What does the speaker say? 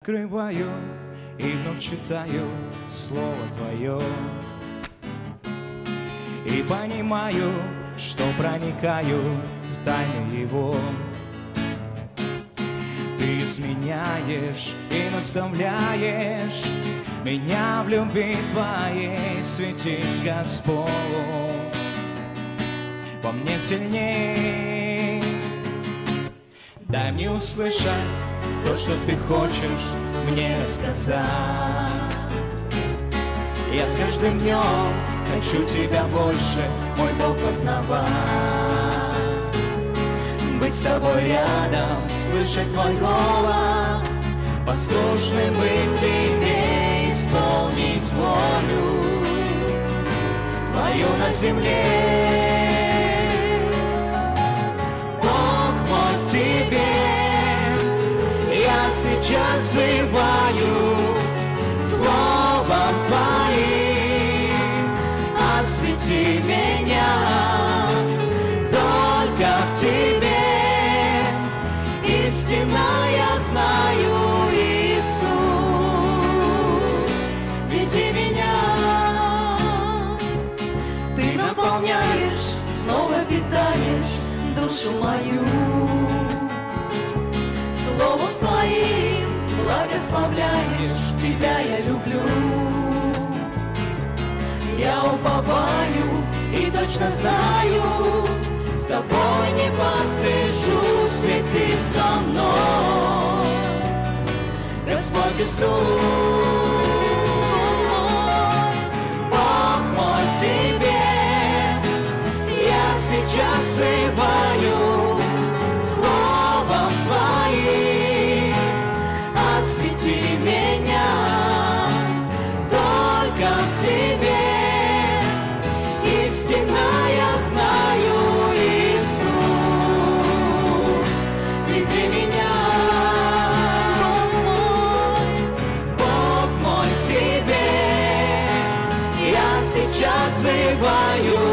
открываю и вновь читаю Слово Твое. И понимаю, что проникаю в тайны Его. Ты изменяешь и наставляешь меня в любви Твоей, светишь, Господь, во мне сильней. Дай мне услышать то, что Ты хочешь мне рассказать. Я с каждым днем хочу Тебя больше, мой Бог, познавать. Быть с Тобой рядом, слышать Твой голос, послушным быть Тебе, исполнить волю Твою на земле. Бог мой, к Тебе я сейчас взываю, Словом Твоим освети меня. Только в Тебе истина я знаю, Иисус, веди меня. Ты наполняешь, снова питаешь душу мою. Словом своим благословляешь, Тебя я люблю. Я уповаю и точно знаю, с Тобой не постыжусь, ведь Ты со мной, Господь Иисус. Бог мой, к Тебе я сейчас взываю, Словом Твоим освети меня. Только в Тебе истина я знаю, Иисус, веди меня. Бог мой, к Тебе я сейчас взываю,